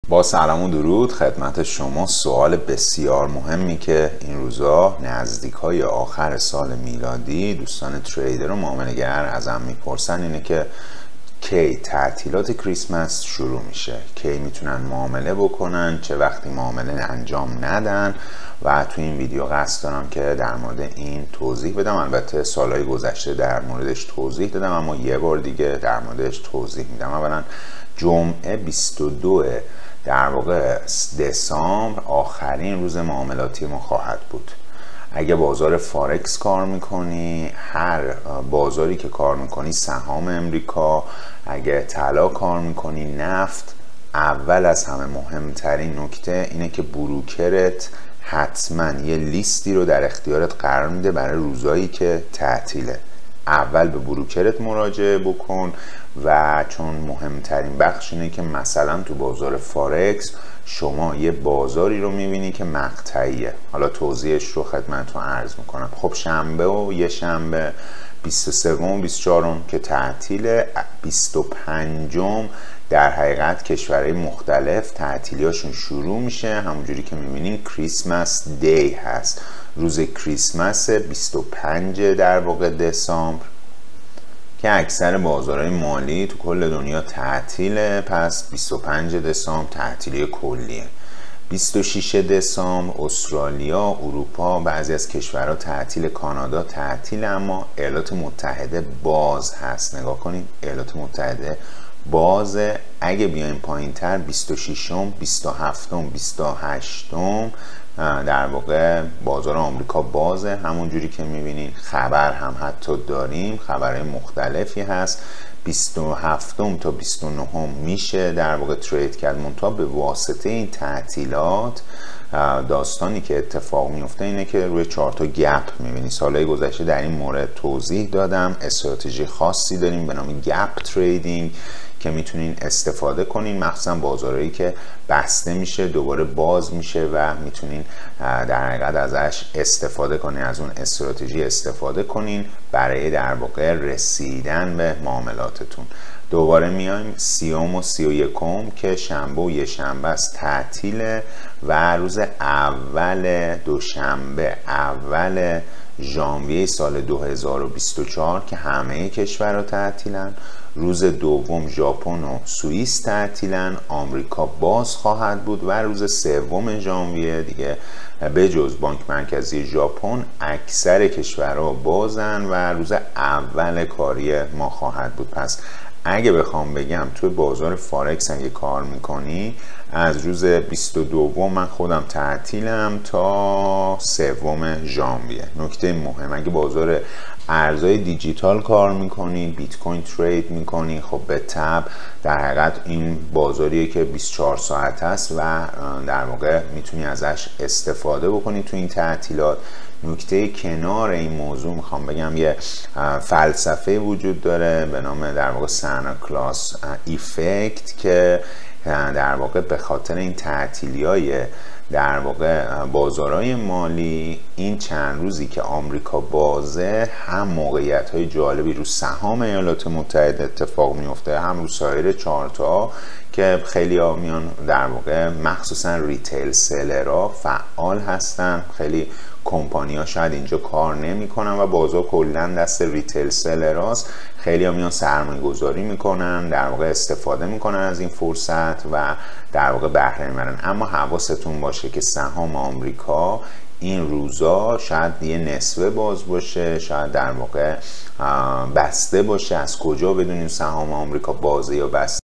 با سلام و درود خدمت شما. سوال بسیار مهمی که این روزا نزدیکای آخر سال میلادی دوستان تریدر و معامله‌گر ازم میپرسن اینه که کی تعطیلات کریسمس شروع میشه، کی میتونن معامله بکنن، چه وقتی معامله انجام ندن. و تو این ویدیو قصد دارم که در مورد این توضیح بدم. البته سالهای گذشته در موردش توضیح دادم، اما یه بار دیگه در موردش توضیح میدم. اولا جمعه 22 در واقع دسامبر آخرین روز معاملاتی ما خواهد بود. اگه بازار فارکس کار میکنی، هر بازاری که کار میکنی، سهام امریکا، اگه طلا کار میکنی، نفت، اول از همه مهمترین نکته اینه که بروکرت حتما یه لیستی رو در اختیارت قرار میده برای روزایی که تعطیله. اول به بروکرت مراجعه بکن و چون مهمترین بخش اینه که مثلا تو بازار فارکس شما یه بازاری رو میبینی که مقطعیه. حالا توضیحش رو خدمتتون عرض میکنم. خب شنبه و یه شنبه 23 و 24 که تعطیله، 25 در حقیقت کشورهای مختلف تعطیلیاشون شروع میشه. همونجوری که میبینین کریسمس دی هست، روز کریسمس 25 در واقع دسامبر که اکثر بازارهای مالی تو کل دنیا تعطیله. پس 25 دسامبر تعطیلی کلیه. 26 دسامبر استرالیا، اروپا، بعضی از کشورها تعطیل، کانادا تعطیل، اما ایالات متحده باز هست. نگاه کنید ایالات متحده بازه. اگه بیایم پایین تر 26 27 28 در واقع بازار آمریکا بازه. همونجوری که میبینین خبر هم حتی داریم، خبرهای مختلفی هست. 27 تا 29 میشه در واقع ترید کرد. منتها به واسطه این تعطیلات داستانی که اتفاق میفته اینه که روی چارت گپ میبینی. سالهای گذشته در این مورد توضیح دادم. استراتژی خاصی داریم به نام گپ تریدینگ که میتونین استفاده کنین، مخصوصا بازارهایی که بسته میشه دوباره باز میشه و میتونین در حقیقت ازش استفاده کنین، از اون استراتژی استفاده کنین برای در واقع رسیدن به معاملاتتون. دوباره میایم 30 و 31 که شنبه و یه شنبه است تعطیله و روز اول دوشنبه اول ژانویه سال 2024 که همه کشورها تعطیلن. روز دوم ژاپن و سوئیس تعطیلن، آمریکا باز خواهد بود و روز سوم ژانویه دیگه به جز بانک مرکزی ژاپن اکثر کشورها بازن و روز اول کاری ما خواهد بود. پس اگه بخوام بگم توی بازار فارکس اگه کار میکنی، از روز 22 من خودم تعطیلم تا 3 ژانویه. نکته مهم، اگه بازار ارزهای دیجیتال کار میکنی، بیت کوین ترید میکنی، خب به تبع در حقیقت این بازاریه که 24 ساعت است و در واقع میتونی ازش استفاده بکنی تو این تعطیلات. نکته کنار این موضوع میخوام بگم یه فلسفه وجود داره به نام در واقع سانتا کلاس ایفکت که در واقع به خاطر این تعطیلی‌های در واقع بازارهای مالی این چند روزی که آمریکا بازه هم موقعیت‌های جالبی رو سهام ایالات متحده اتفاق میفته، هم رو سایر چارت‌ها که خیلی ها میان در واقع مخصوصا ریتیل سلرها فعال هستن. خیلی کمپانی ها شاید اینجا کار نمی کنن و بازار کلا دست ریتیل سلراست. خیلی ها میان سرمایه گذاری میکنن، در واقع استفاده میکنن از این فرصت و در واقع بهره میبرن. اما حواستون باشه که سهام آمریکا این روزا شاید یه نصفه باز باشه، شاید در واقع بسته باشه. از کجا بدونیم سهام آمریکا بازه یا بسته؟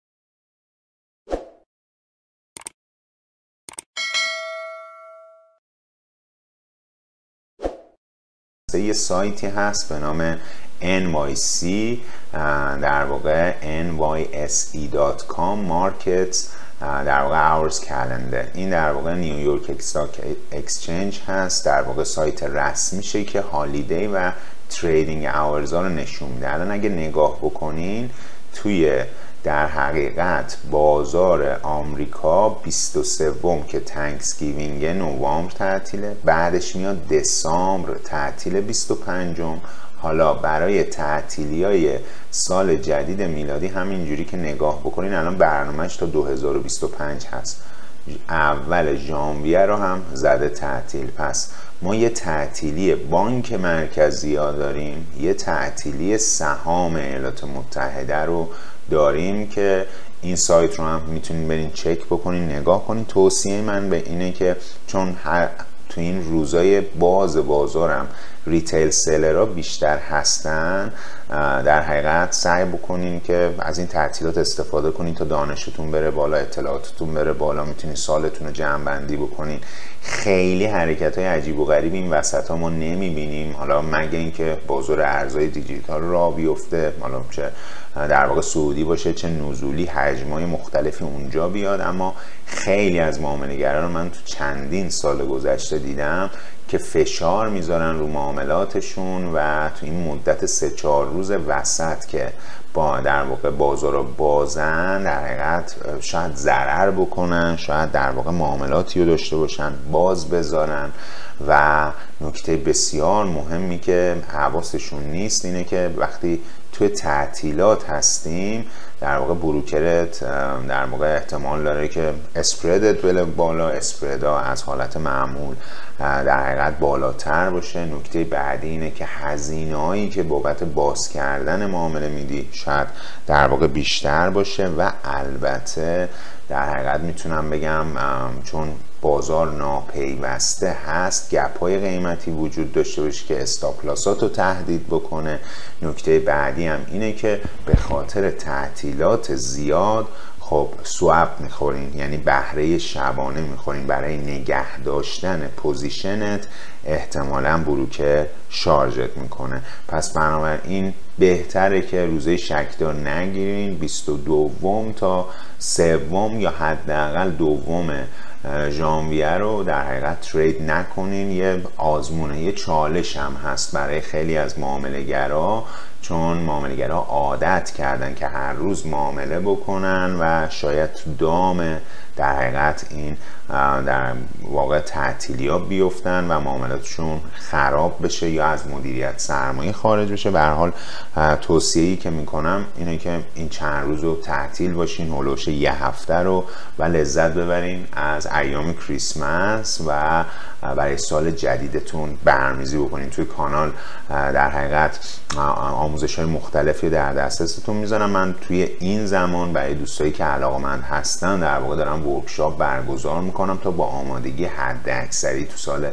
یه سایتی هست به نام NYC در واقع nyse.com markets در واقع hours calendar. این در واقع نیویورک استاک اکسچنج هست، در واقع سایت رسمیشه که هالیدی و تریدینگ اورز ها رو نشون میده. الان اگه نگاه بکنین توی در حقیقت بازار آمریکا 23 که تانکسگیوینگ نوامبر تعطیله، بعدش میاد دسامبر تعطیل 25. حالا برای تعطیلیای سال جدید میلادی همینجوری که نگاه بکنین الان برنامهش تا 2025 هست. اول ژانویه رو هم زده تعطیل. پس ما یه تعطیلی بانک مرکزی ها داریم، یه تعطیلی سهام ایالات متحده رو داریم که این سایت رو هم میتونین برین چک بکنین، نگاه کنین. توصیه من به اینه که چون تو این روزای بازارم ریتیل سلرها بیشتر هستن، در حقیقت سعی بکنین که از این تعطیلات استفاده کنین تا دانشتون بره بالا، اطلاعاتتون بره بالا، میتونین سالتون رو جمع بندی بکنین. خیلی حرکت های عجیب و غریب این وسط ها ما نمیبینیم، حالا مگه اینکه بازار ارزهای دیجیتال را بیفته، حالا چه در واقع صعودی باشه چه نزولی، حجمای مختلفی اونجا بیاد. اما خیلی از معامله‌گرا رو من تو چندین سال گذشته دیدم که فشار میذارن رو معاملاتشون و تو این مدت 3-4 روز وسط که با در واقع بازار رو بازن، در حقیقت شاید ضرر بکنن، شاید در واقع معاملاتی رو داشته باشن باز بذارن. و نکته بسیار مهمی که حواسشون نیست اینه که وقتی توی تعطیلات هستیم، در واقع بروکرت در واقع احتمال داره که اسپردت بله بالا، اسپردا از حالت معمول در حقیقت بالاتر باشه. نکته بعدی اینه که هزینه هایی که بابت باز کردن معامله میدی شاید در واقع بیشتر باشه. و البته در حقیقت میتونم بگم چون بازار ناپیوسته هست، گپ های قیمتی وجود داشته باشه که استاپلاسات رو تهدید بکنه. نکته بعدی هم اینه که به خاطر تعطیلات زیاد خب سواب میخورین، یعنی بهره شبانه میخورین برای نگه داشتن پوزیشنت، احتمالاً بروکر شارژت میکنه. پس بنابراین بهتره که روزه شکدار نگیرین. 22 تا 3 یا حداقل 2 ژانویه رو در حقیقت ترید نکنین. یه آزمونه، یه چالش هم هست برای خیلی از معامله‌گرا، چون معامله‌گرا عادت کردن که هر روز معامله بکنن و شاید تو دام در حقیقت این در واقع تعطیلی‌ها بیفتن و معاملاتشون خراب بشه یا از مدیریت سرمایه خارج بشه. به هر حال توصیه‌ای که میکنم اینه که این چند روز رو تعطیل باشین، هولوش یه هفته رو، و لذت ببرین از ایام کریسمس و برای سال جدیدتون برنامه‌ریزی بکنین. توی کانال در حقیقت آموزش‌های مختلفی در دسترستون میذارم. من توی این زمان برای دوستایی که علاقه‌مند هستن در واقع دارم ورکشاپ برگزار میکنم تا با آمادگی حداکثری تو سال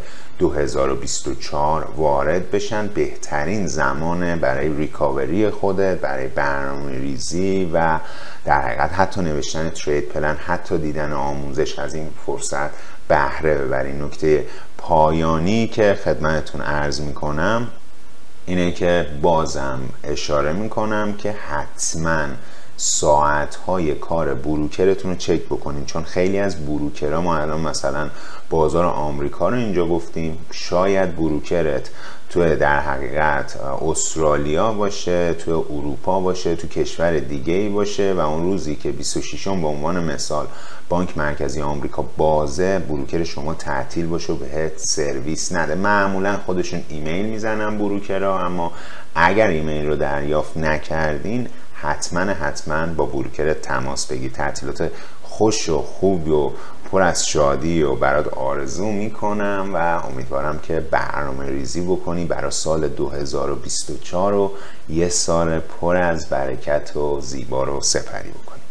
2024 وارد بشن. بهترین زمان برای ریکاوری خودت، برای برنامه ریزی و در حقیقت حتی نوشتن ترید پلن، حتی دیدن آموزش. از این فرصت بهره ببرین. نکته پایانی که خدمتتون عرض میکنم اینه که بازم اشاره میکنم که حتما ساعت‌های کار بروکرتون رو چک بکنین، چون خیلی از بروکرها، ما الان مثلا بازار آمریکا رو اینجا گفتیم، شاید بروکرت تو در حقیقت استرالیا باشه، تو اروپا باشه، تو کشور دیگه ای باشه و اون روزی که 26م به عنوان مثال بانک مرکزی آمریکا بازه، بروکر شما تعطیل باشه و بهت سرویس نده. معمولا خودشون ایمیل میزنن بروکرها، اما اگر ایمیل رو دریافت نکردین حتما با بروکر تماس بگیر. تعطیلات خوش و خوب و پر از شادی و برات آرزو میکنم و امیدوارم که برنامه ریزی بکنی برای سال 2024 و یه سال پر از برکت و زیبا رو سپری بکنی.